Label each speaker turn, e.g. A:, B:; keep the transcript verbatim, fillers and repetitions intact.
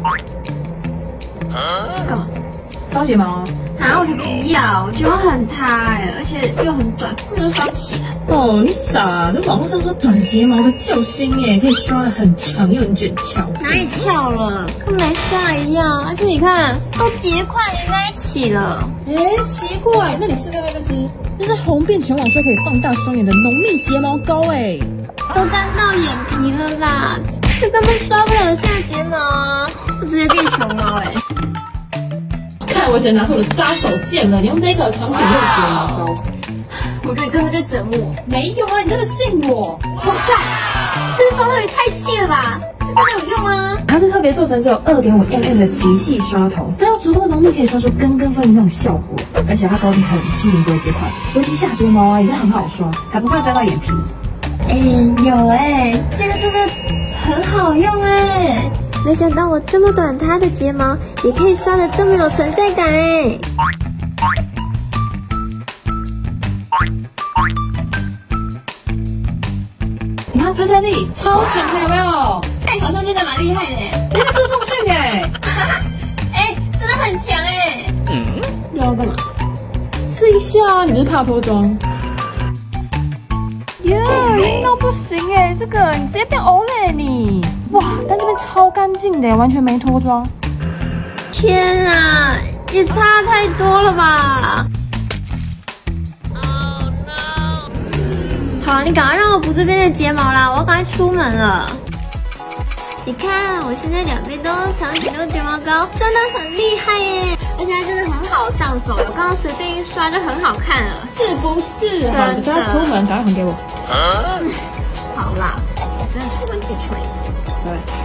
A: 干嘛？
B: 刷睫毛啊？
A: 啊，我就不要，我觉得很塌哎，而且又很短，不能刷不起来。
B: 哦，你傻！这网络上说短睫毛的救星哎，可以刷得很长又很卷翘。
A: 哪里翘了？跟没刷一样，而且你看，都结块连在一起了。
B: 哎，奇怪，那你是不是那只？这是红遍全网说可以放大双眼的浓密睫毛膏哎，
A: 都沾到眼皮了啦，这根本刷不了下睫毛啊！我直接变熊猫哎。
B: 看我姐拿出我的杀手锏了，你用这个长显肉睫毛膏。
A: 我觉得你根本在整我。
B: 没有啊，你真的信我？
A: 哇塞，这个刷头也太细了吧！是真的有用吗？
B: 它是特别做成只有 二点五 毫米 的极细刷头，它有足够浓密可以刷出根根分明那种效果，而且它膏体很轻盈不会结块，尤其下睫毛啊也是很好刷，还不怕沾到眼皮。
A: 哎、欸，有哎、欸，这个真的很好用哎、欸。没想到我这么短塌的睫毛也可以刷得这么有存在感哎！
B: 你看支撑力超强的，有没有？
A: 哎，好像真的蛮厉害的哎！
B: 人家做重训哎，
A: 哎，真的很强哎！嗯，你要干嘛？
B: 试一下啊！你不是怕脱妆？耶，硬到不行哎！这个你直接变欧嘞你！哇，但这边超干净的，完全没脱妆。
A: 天啊，也差太多了吧 ！Oh no！ 好，你赶快让我补这边的睫毛啦，我要赶快出门了。你看，我现在两边都用长颈鹿睫毛膏，真的很厉害耶！而且它真的很好上手，我刚刚随便一刷就很好看了，
B: 是不是？
A: 真的。
B: 你现在出门，赶快还给我。
A: 好啦，我真的出门自己穿一次。
B: 对。